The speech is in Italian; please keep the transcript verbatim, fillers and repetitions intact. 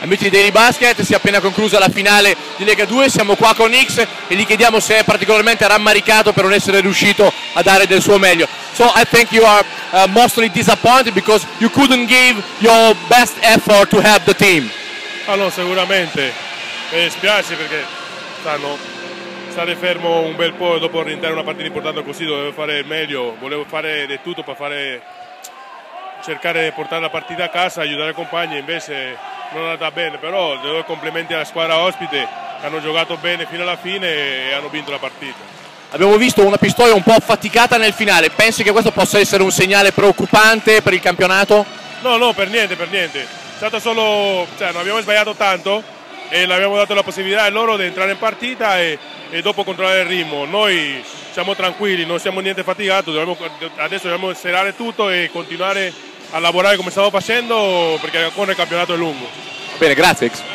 Amici di Daily Basket, si è appena conclusa la finale di Lega due, siamo qua con X e gli chiediamo se è particolarmente rammaricato per non essere riuscito a dare del suo meglio. So I think you are uh, mostly disappointed because you couldn't give your best effort to help the team. Ah no, sicuramente, mi spiace perché stanno, stare fermo un bel po' dopo rientrare una partita importante così, dovevo fare il meglio, volevo fare di tutto per fare, cercare di portare la partita a casa, aiutare i compagni, invece non è andata bene, però devo complimenti alla squadra ospite che hanno giocato bene fino alla fine e hanno vinto la partita. Abbiamo visto una Pistoia un po' affaticata nel finale, pensi che questo possa essere un segnale preoccupante per il campionato? No, no, per niente, per niente. È stato solo, cioè non abbiamo sbagliato tanto e le abbiamo dato la possibilità a loro di entrare in partita e, e dopo controllare il ritmo. Noi siamo tranquilli, non siamo niente faticati, dobbiamo, adesso dobbiamo serrare tutto e continuare a lavorare come stiamo facendo perché ancora il campionato è lungo. Bene, grazie.